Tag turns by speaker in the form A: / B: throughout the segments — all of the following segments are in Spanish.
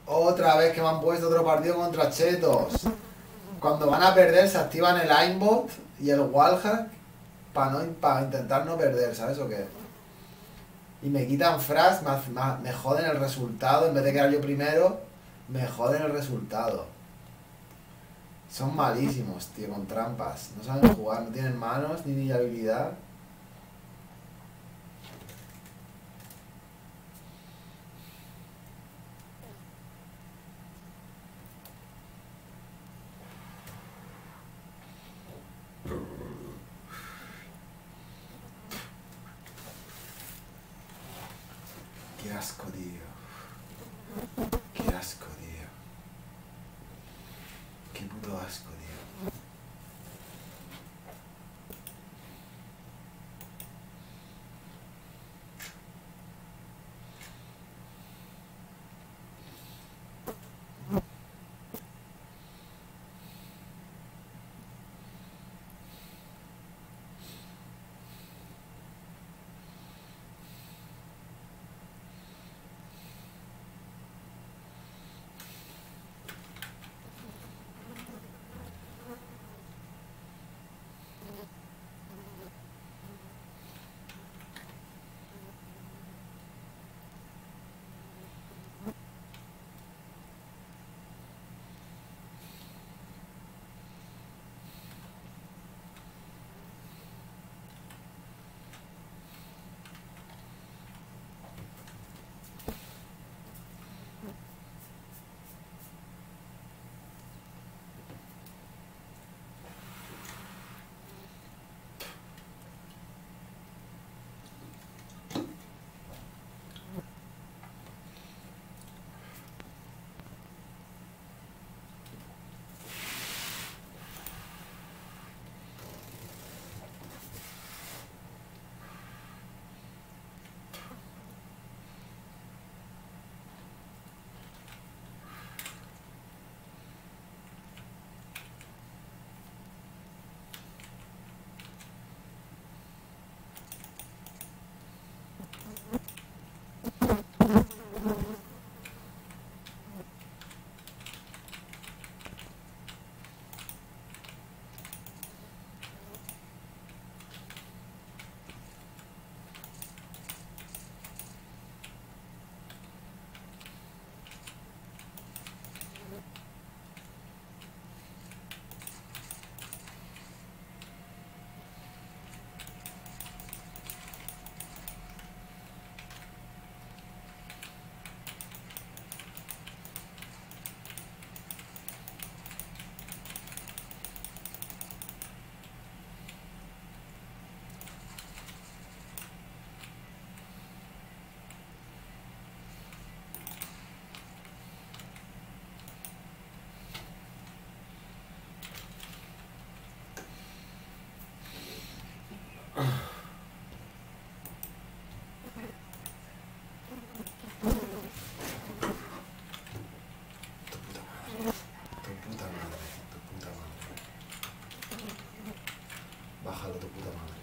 A: Otra vez que me han puesto otro partido contra chetos. Cuando van a perder se activan el aimbot y el wallhack para intentar no perder, ¿sabes o qué? Y me quitan frags, me joden el resultado. En vez de quedar yo primero, me joden el resultado. Son malísimos, tío, con trampas. No saben jugar, no tienen manos ni habilidad. Qué asco, tío. Qué asco, tío. Qué puto asco, tío. Bájalo, tu puta madre.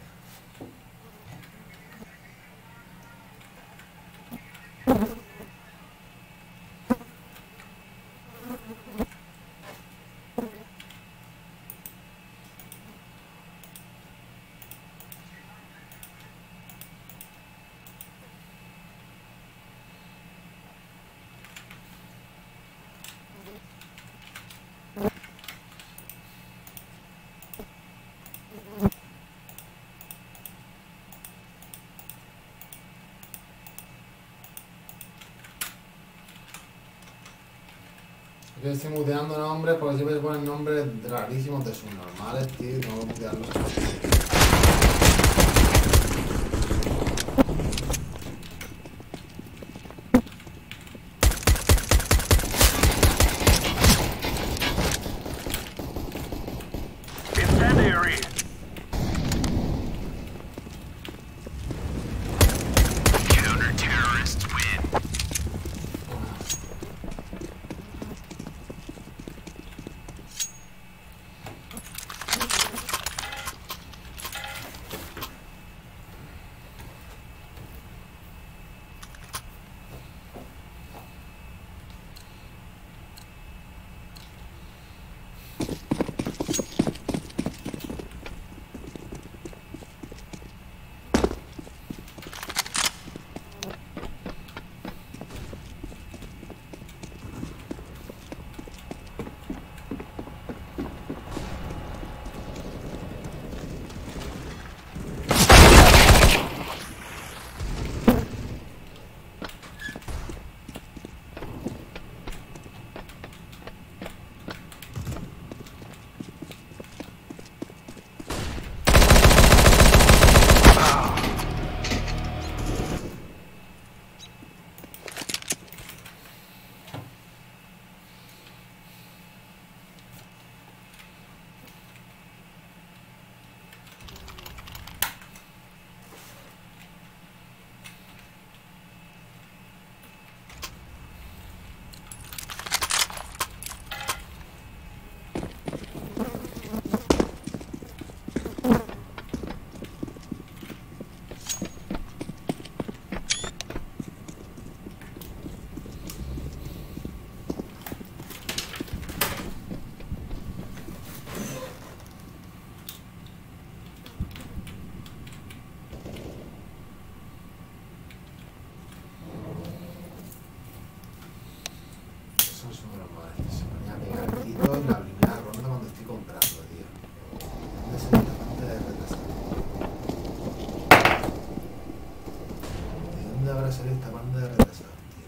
A: Yo estoy muteando nombres porque siempre se ponen nombres rarísimos de sus normales, tío, y no voy a mutearlos. eso es uno de los más. Se ponía a pegar gritos en la primera ronda cuando estoy comprando, tío. ¿Dónde se ve esta pantalla de retrasado? ¿De dónde habrá salido esta banda de retrasado, tío?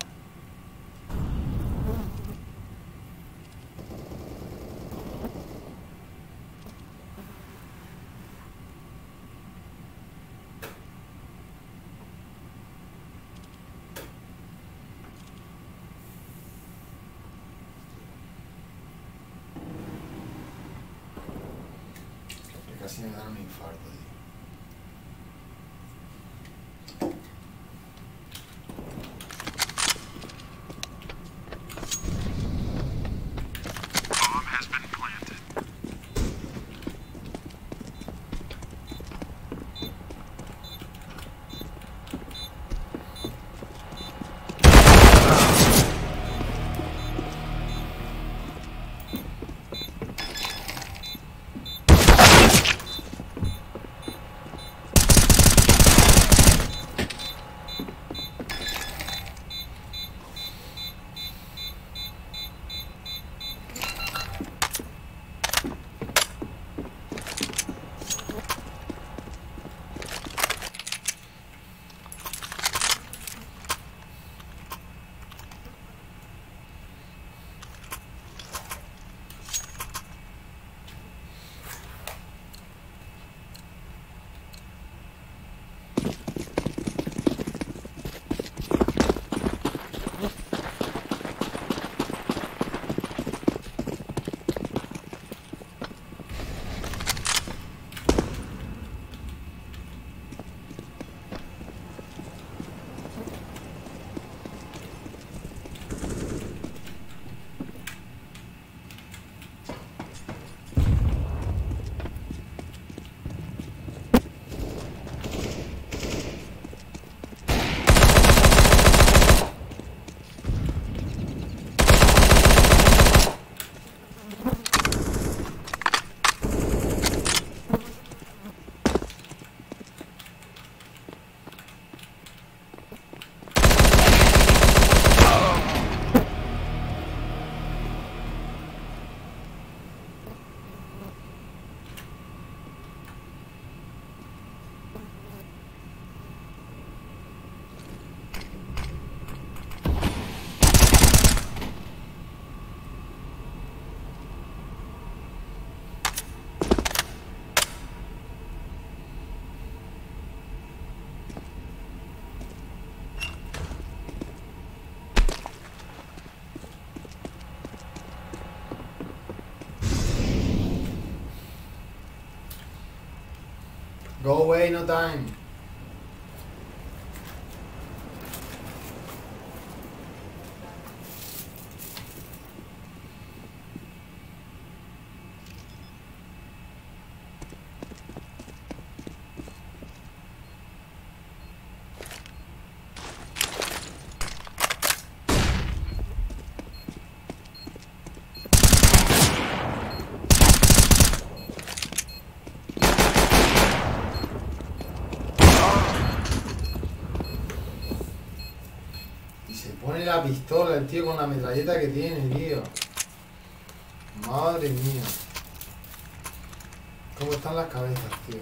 A: Que casi me dan un infarto, tío. Go away, no time. Pone la pistola el tío con la metralleta que tiene, tío. Madre mía. ¿Cómo están las cabezas, tío?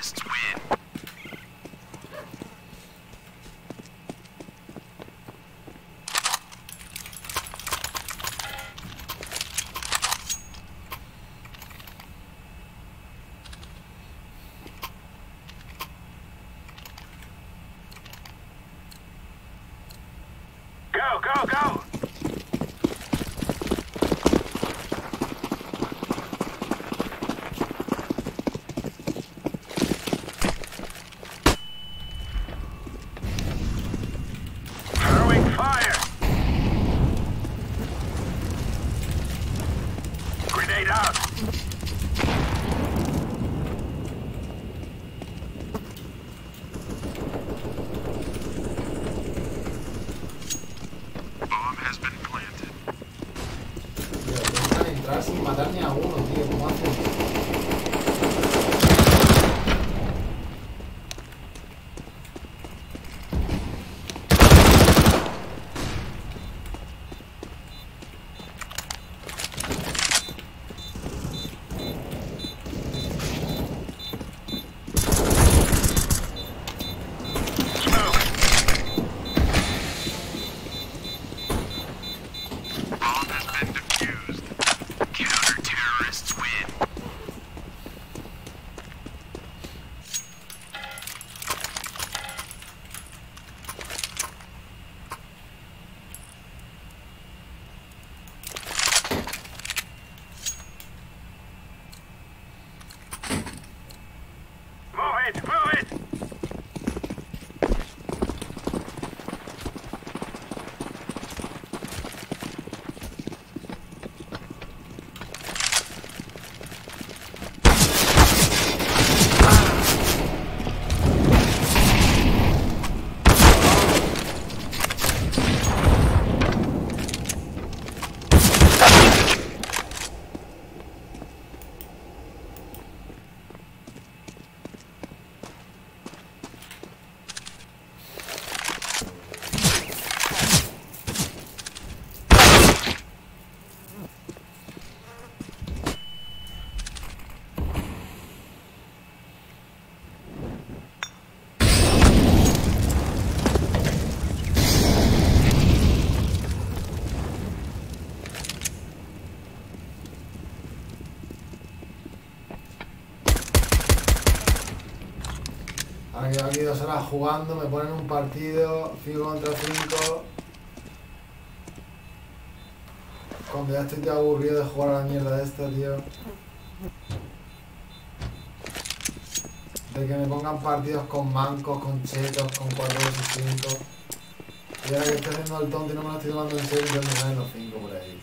B: Go, go, go! Throwing fire! Grenade out!
A: Tío, dejan entrar sin matar ni a uno, tío. ¿Cómo hacen?
B: Move it, move it!
A: Ahora que llevo aquí 2 horas jugando, me ponen un partido 5 contra 5. Cuando ya estoy tío, aburrido de jugar a la mierda esta, tío. De que me pongan partidos con mancos, con chetos, con 4 vs 5. Y ahora que estoy haciendo el tonto y no me lo estoy tomando en serio, yo me salen los 5 por ahí.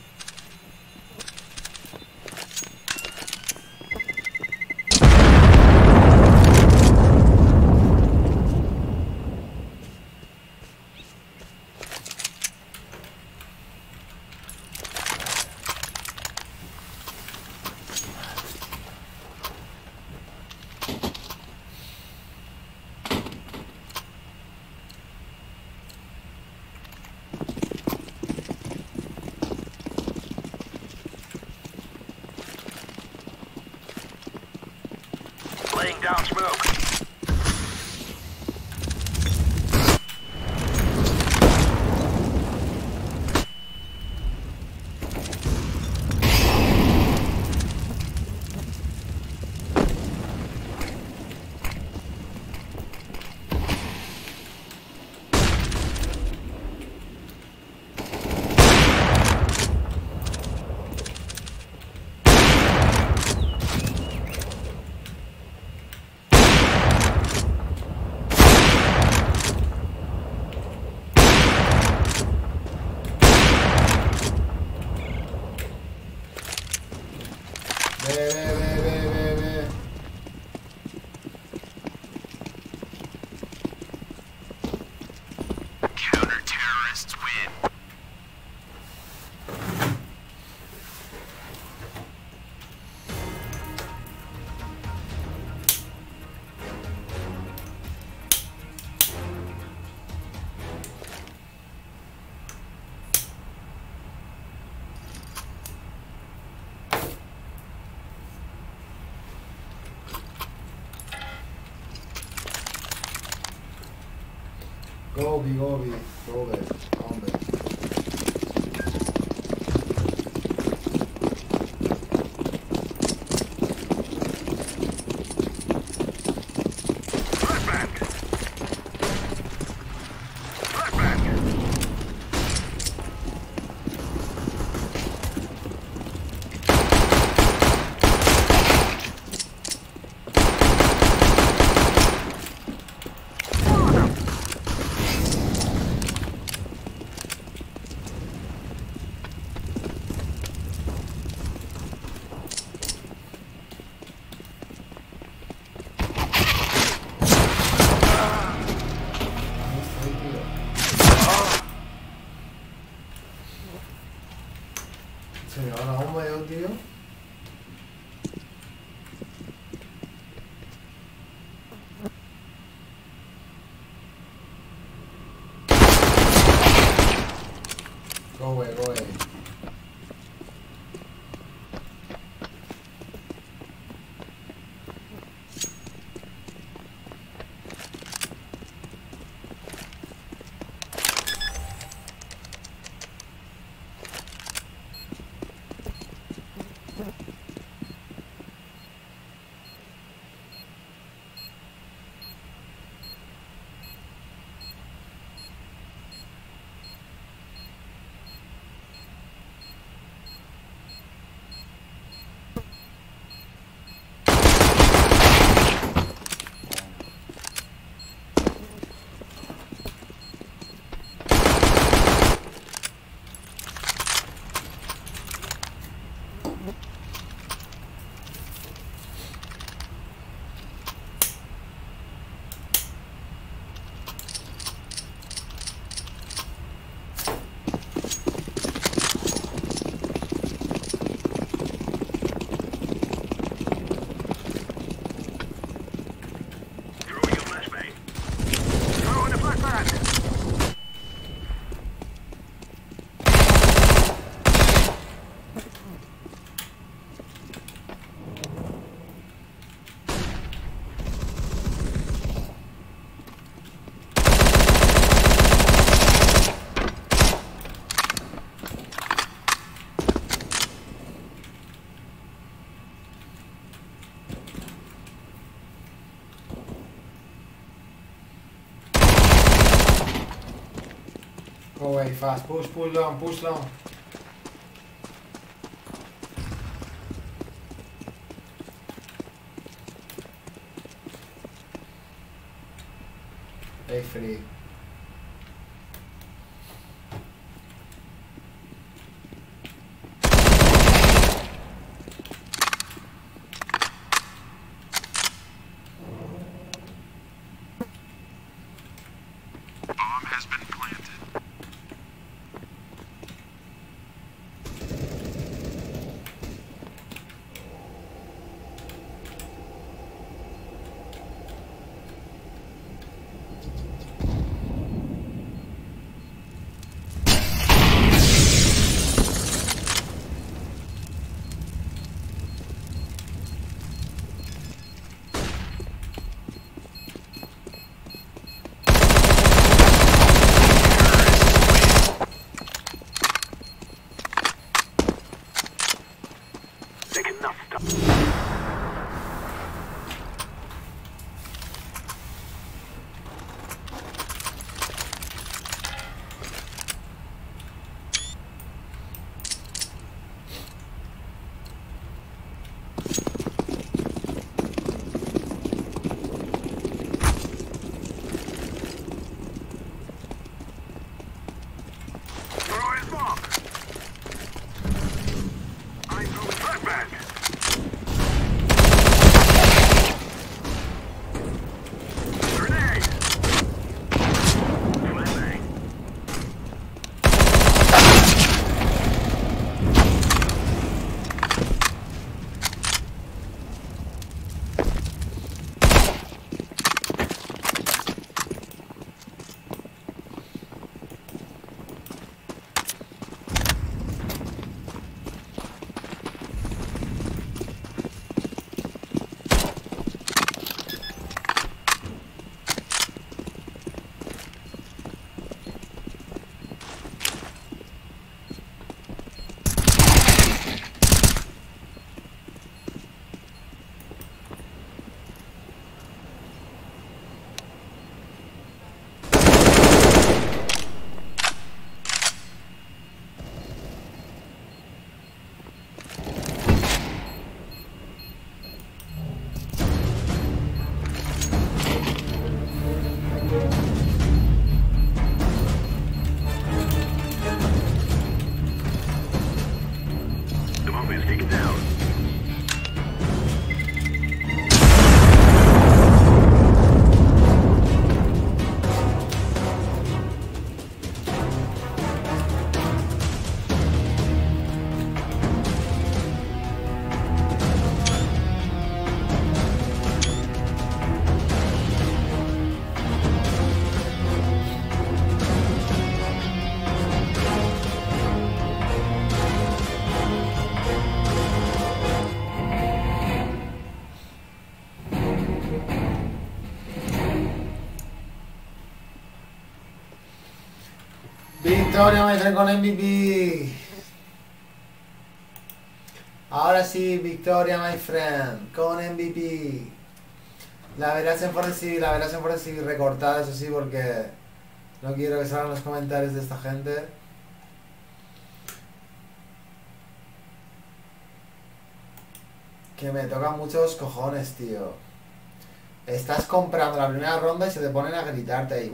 B: Laying down smoke.
A: Gobi, Gobi, Robert, hombre.
B: Flashbang. Flashbang.
A: Ahí estoy, tío. Se me va la bomba yo, tío. Go away, go away.
B: Throwing a flashbang. Throwing a flashbang.
A: Go away fast. Push long, push long. Hey, free.
B: Bomb has been planted.
A: Victoria, my friend, con MVP. Ahora sí, victoria, my friend, con MVP. La verás en Forest Civil, la verás en Forest Civil recortada, eso sí, porque no quiero que salgan los comentarios de esta gente. Que me tocan muchos cojones, tío. Estás comprando la primera ronda y se te ponen a gritarte ahí.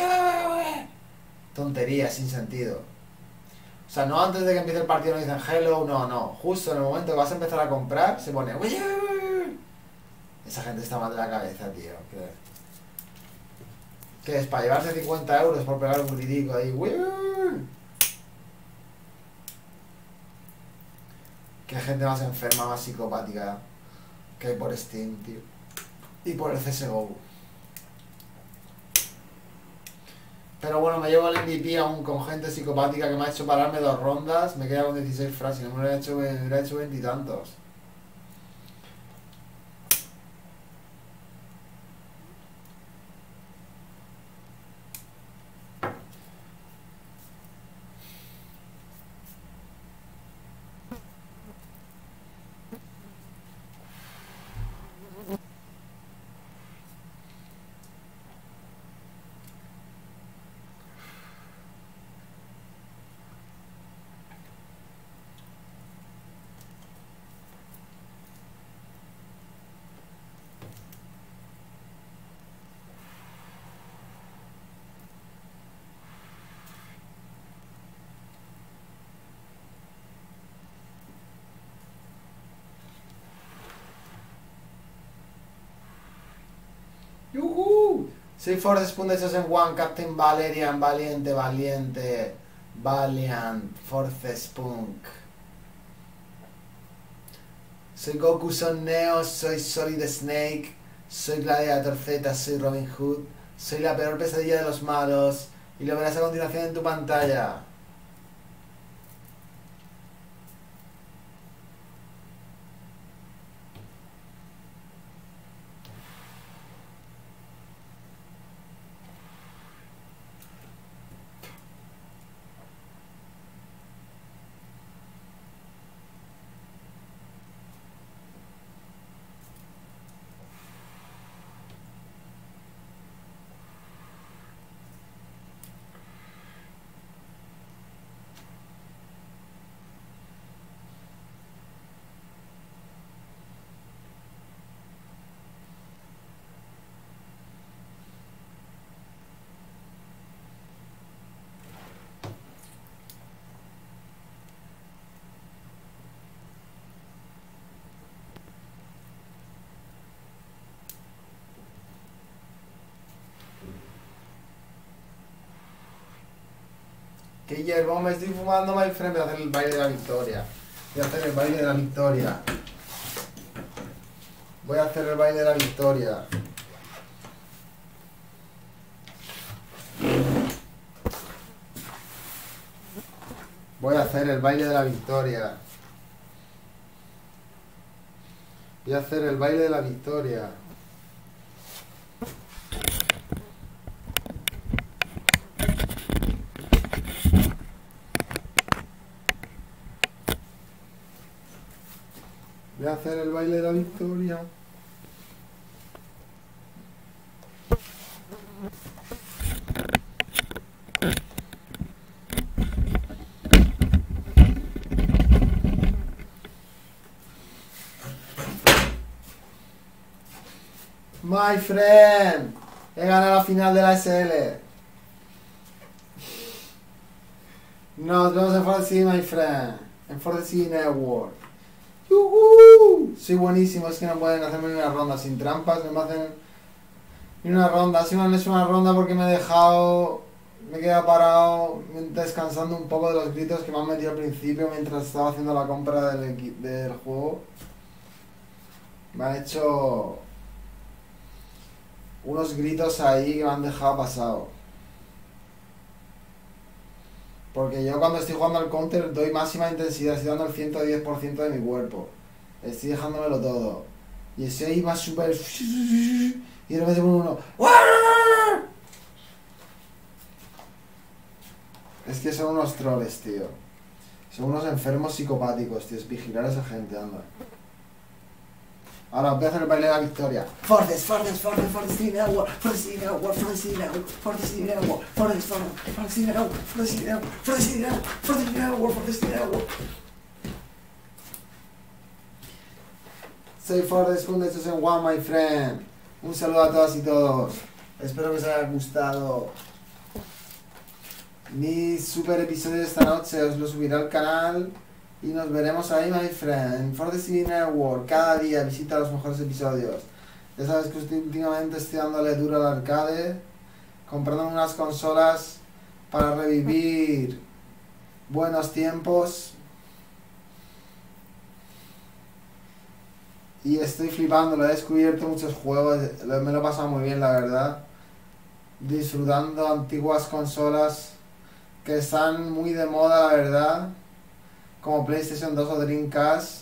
A: Tonterías, sin sentido. O sea, no antes de que empiece el partido no dicen hello, no. Justo en el momento que vas a empezar a comprar, se pone... Esa gente está mal de la cabeza, tío. ¿Qué es? ¿Para llevarse 50 euros por pegar un gritico ahí? Qué gente más enferma, más psicopática que hay por Steam, tío. Y por el CSGO. Pero bueno, me llevo el MVP aún con gente psicopática que me ha hecho pararme 2 rondas. Me queda con 16 frases, no me lo hubiera hecho 20 y tantos. ¡Yuhu! Soy Force Spundesos en One, Captain Valerian, Valiente, Valiant, Force Spunk. Soy Goku, soy Neo, soy Solid Snake, soy Gladiator Z, soy Robin Hood, soy la peor pesadilla de los malos y lo verás a continuación en tu pantalla. Que hierbo me estoy fumando, my friend. Voy a hacer el baile de la victoria. Voy a hacer el baile de la victoria. Voy a hacer el baile de la victoria. Voy a hacer el baile de la victoria. Voy a hacer el baile de la victoria. Voy a hacer el baile de la victoria. My friend, he ganado la final de la SL. Nos vemos en For the City, my friend. En For the City Network. ¡Yuhu! Soy buenísimo, es que no pueden hacerme ni una ronda sin trampas, no me hacen ni una ronda. Así me han hecho una ronda porque me he dejado, me he quedado parado descansando un poco de los gritos que me han metido al principio mientras estaba haciendo la compra del juego. Me han hecho unos gritos ahí que me han dejado pasado. Porque yo cuando estoy jugando al counter doy máxima intensidad, estoy dando el 110% de mi cuerpo. Estoy dejándomelo todo. Y estoy ahí más súper... Y de repente pongo uno... Es que son unos troles, tío. Son unos enfermos psicopáticos, tío. Es vigilar a esa gente, anda. Ahora voy a hacer el baile de la victoria. Fordes, Fordes, Fordes, Fordes, Network, Fordes Network, Fordes Network, Fordes Network, Fordes, Fordes Network, Fordes Network, Fordes Network, Fordes Network, Fordes Network. Soy Fordes Fundes en One, my friend. Un saludo a todas y todos. Espero que os haya gustado. Mi super episodio de esta noche os lo subiré al canal. Y nos veremos ahí, my friend. For the City Network. Cada día visita los mejores episodios. Ya sabes que últimamente estoy dándole duro al arcade. Comprando unas consolas para revivir buenos tiempos. Y estoy flipando, lo he descubierto muchos juegos. Me lo he pasado muy bien, la verdad. Disfrutando antiguas consolas que están muy de moda, la verdad. Como PlayStation 2 o Dreamcast,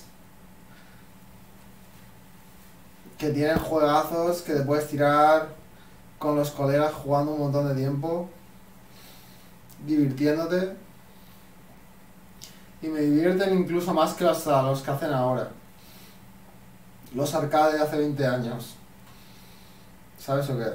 A: que tienen juegazos que te puedes tirar con los colegas jugando un montón de tiempo, divirtiéndote, y me divierten incluso más que los que hacen ahora, los arcades de hace 20 años. ¿Sabes o qué?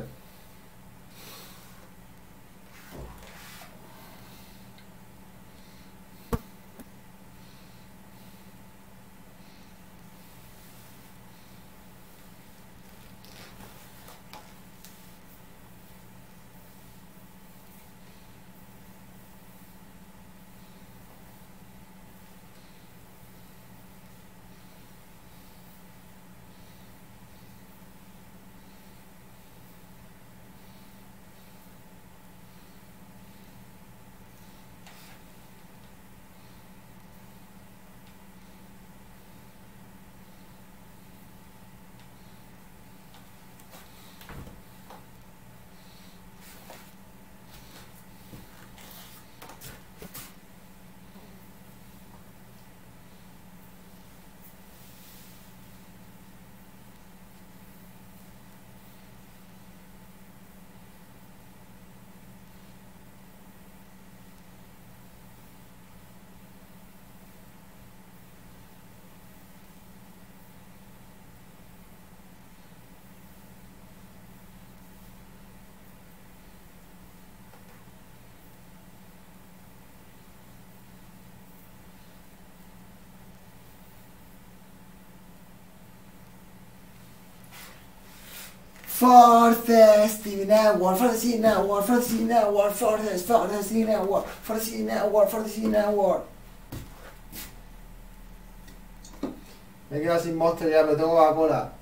A: Forces Network, Forces Network, Forces Network, Forces Network, Forces Network, Forces Network. Me quedo sin Monster ya, pero tengo Coca-Cola.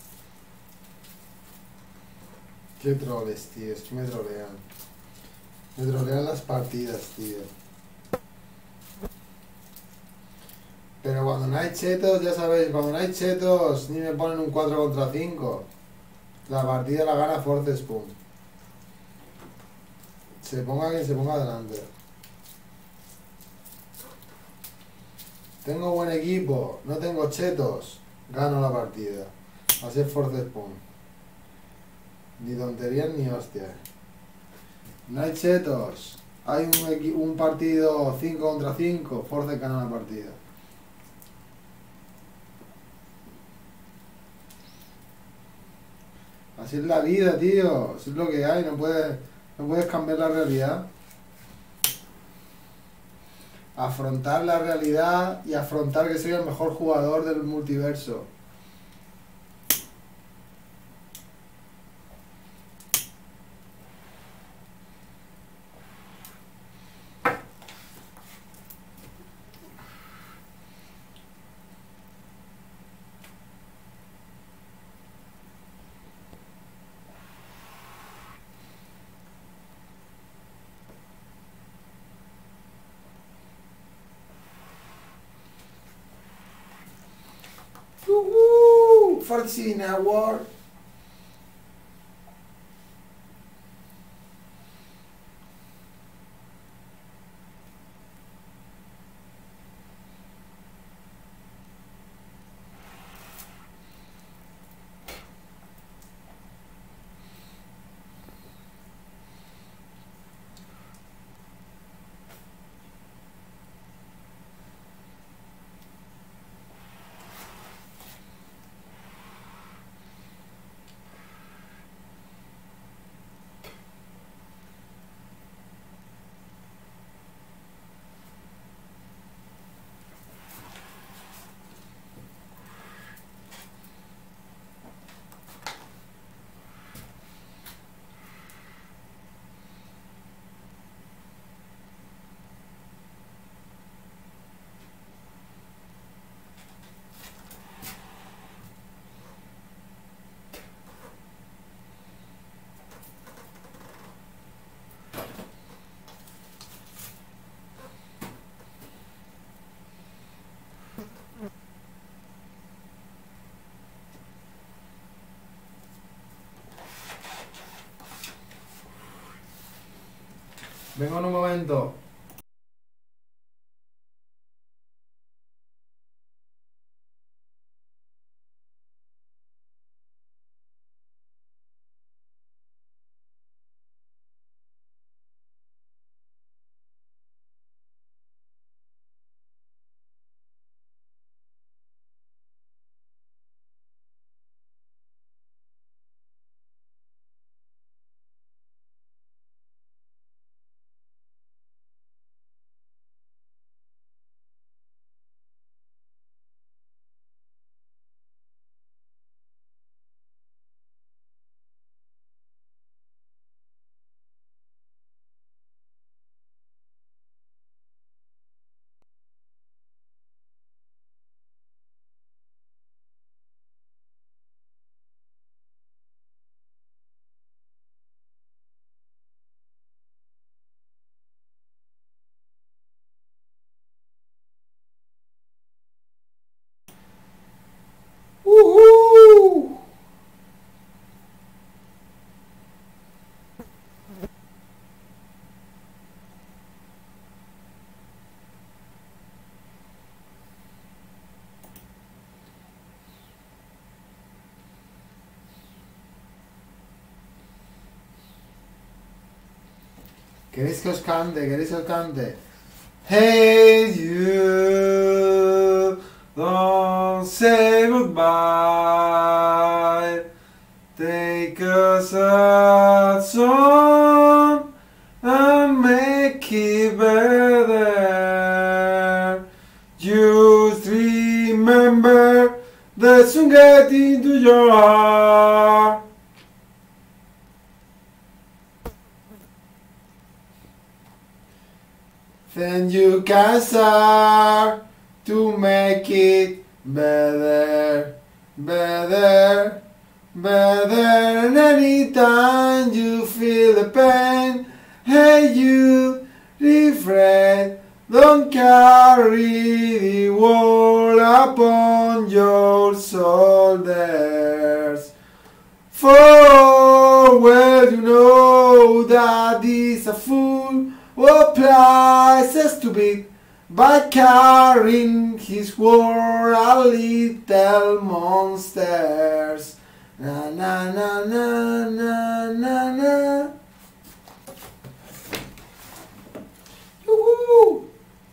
A: Qué troles, tío, es que me trolean. Me trolean las partidas, tío. Pero cuando no hay chetos, ya sabéis, cuando no hay chetos, ni me ponen un 4 contra 5. La partida la gana Force Spoon. Se ponga quien se ponga adelante. Tengo buen equipo, no tengo chetos, gano la partida. Así es Force Spoon. Ni tonterías ni hostias. No hay chetos. Hay un partido 5 contra 5, Force gana la partida. Así es la vida, tío. Así es lo que hay, no puedes cambiar la realidad. Afrontar la realidad y afrontar que soy el mejor jugador del multiverso. Forcing Award. Vengo en un momento. ¡Uhú! ¿Queréis que os cante? ¿Queréis que os cante? Hey you, don't say goodbye. Take a sad song and make it better. Just remember that soon get into your heart. Then you can start to make it better, better, better. And anytime you feel the pain, Hey you, refrain, don't carry the world upon your shoulders. For well you know that is a fool who prices to beat by carrying his world a little monsters. Na na na na na na na. Yoo-hoo.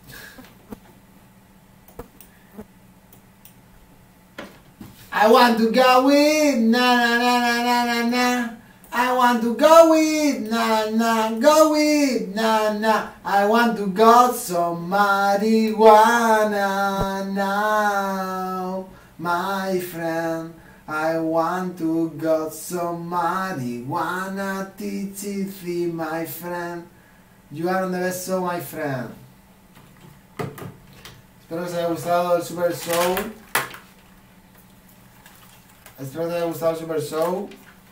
A: I want to go with na na na na na na na. I want to go with na na, go with na na. I want to go some marijuana now, my friend. I want to go some marijuana, TTC, my friend. You are on the best show, my friend. Espero que os haya gustado el Super Show. Espero que te haya gustado el Super Show.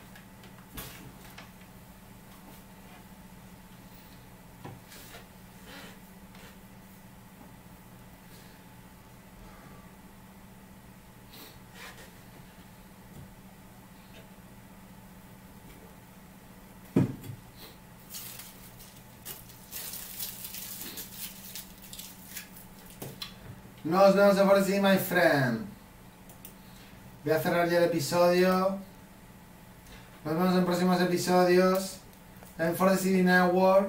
A: Nos vemos en Forest City, my friend. Voy a cerrar ya el episodio. Nos vemos en próximos episodios. En Forest City Network.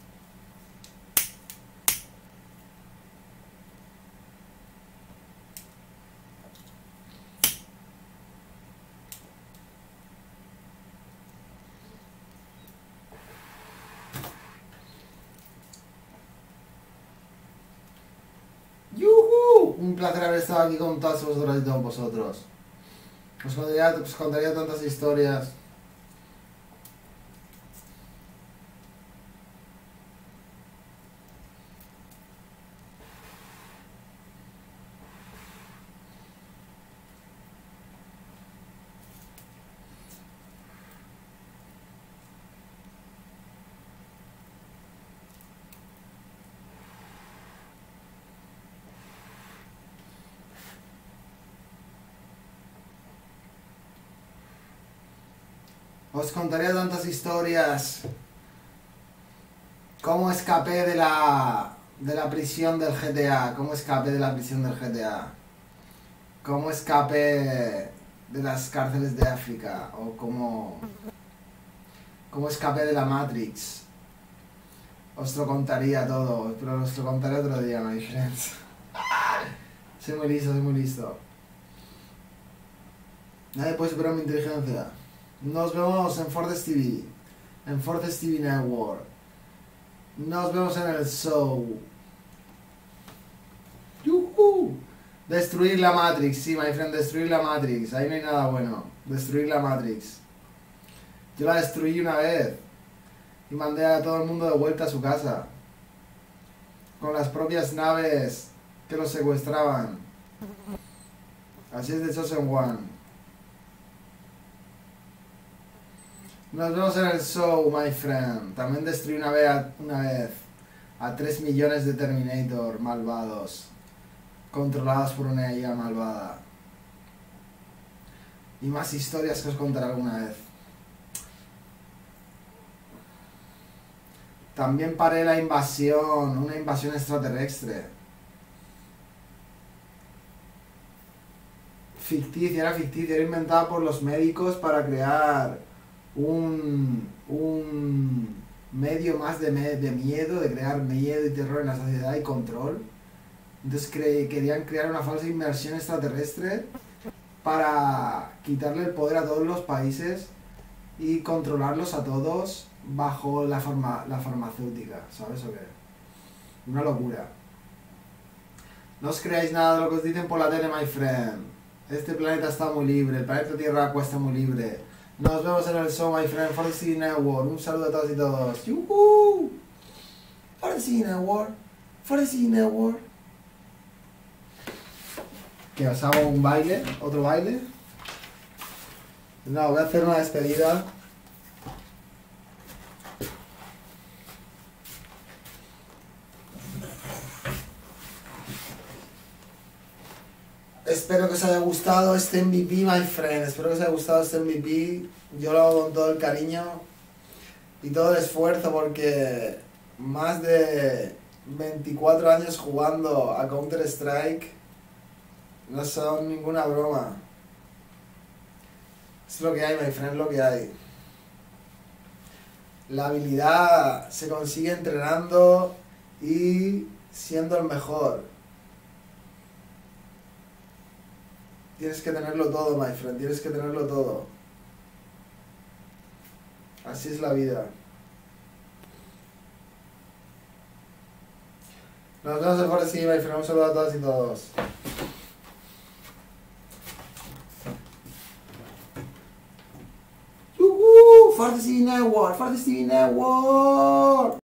A: ¡Yuhu! Un placer haber estado aquí con todos vosotros y todos vosotros. Os contaría tantas historias. Os contaría tantas historias. Cómo escapé de la prisión del GTA. Cómo escapé de la prisión del GTA. Cómo escapé de las cárceles de África. O cómo escapé de la Matrix. Os lo contaría todo. Pero os lo contaré otro día, my friends. Soy muy listo, soy muy listo. Nadie puede superar mi inteligencia. Nos vemos en Fortress TV, en Fortress TV Network. Nos vemos en el show. ¡Yuhu! Destruir la Matrix, sí, my friend, destruir la Matrix. Ahí no hay nada bueno. Destruir la Matrix. Yo la destruí una vez y mandé a todo el mundo de vuelta a su casa. Con las propias naves que los secuestraban. Así es de Chosen One. Nos vemos en el show, my friend. También destruí una vez a 3 millones de Terminator malvados, controlados por una IA malvada. Y más historias que os contaré alguna vez. También paré la invasión, una invasión extraterrestre. Ficticia, era inventada por los médicos para crear un medio más de miedo, de crear miedo y terror en la sociedad y control. Entonces querían crear una falsa inversión extraterrestre para quitarle el poder a todos los países y controlarlos a todos bajo la farmacéutica, ¿sabes o qué? Una locura. No os creáis nada de lo que os dicen por la tele, my friend. Este planeta está muy libre, el planeta Tierra está muy libre. Nos vemos en el show, my friend, Fortress City Network. Un saludo a todos y todos. ¡Yuhu! Fortress City Network. Fortress City Network. Que os hago un baile, otro baile. No, voy a hacer una despedida. Espero que os haya gustado este MVP, my friend. Espero que os haya gustado este MVP. Yo lo hago con todo el cariño y todo el esfuerzo porque más de 24 años jugando a Counter-Strike no son ninguna broma. Es lo que hay, my friend, es lo que hay. La habilidad se consigue entrenando y siendo el mejor. Tienes que tenerlo todo, my friend, tienes que tenerlo todo. Así es la vida. Nos vemos en Forest City, my friend. Un saludo a todas y todos. Forest City Network, Forest City Network.